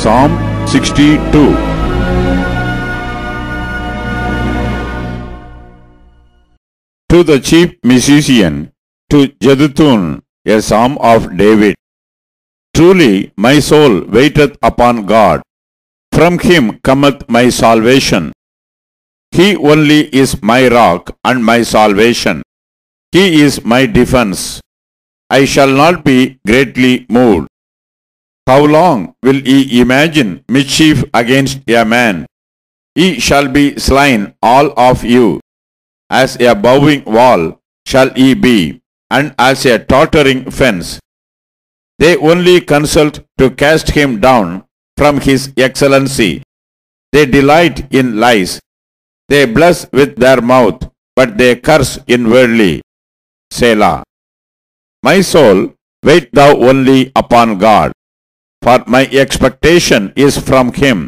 Psalm 62. To the chief musician, to Jeduthun, a psalm of David. Truly my soul waiteth upon God. From him cometh my salvation. He only is my rock and my salvation. He is my defense. I shall not be greatly moved. How long will ye imagine mischief against a man? Ye shall be slain all of you. As a bowing wall shall ye be, and as a tottering fence. They only consult to cast him down from his excellency. They delight in lies. They bless with their mouth, but they curse inwardly. Selah. My soul, wait thou only upon God, for my expectation is from him.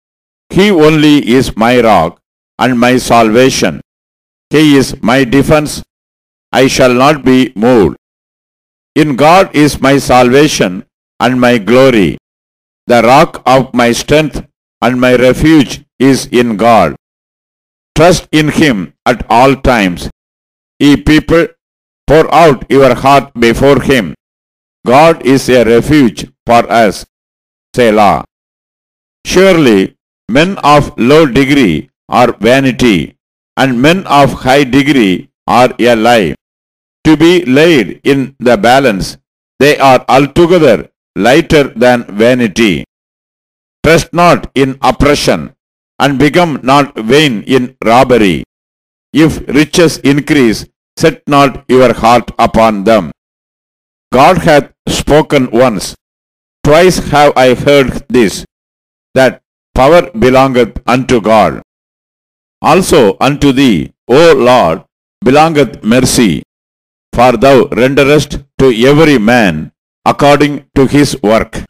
He only is my rock and my salvation. He is my defense. I shall not be moved. In God is my salvation and my glory. The rock of my strength and my refuge is in God. Trust in him at all times. Ye people, pour out your heart before him. God is a refuge for us. Selah. Surely men of low degree are vanity, and men of high degree are a lie. To be laid in the balance, they are altogether lighter than vanity. Trust not in oppression, and become not vain in robbery. If riches increase, set not your heart upon them. God hath spoken once, twice have I heard this, that power belongeth unto God. Also unto thee, O Lord, belongeth mercy, for thou renderest to every man according to his work.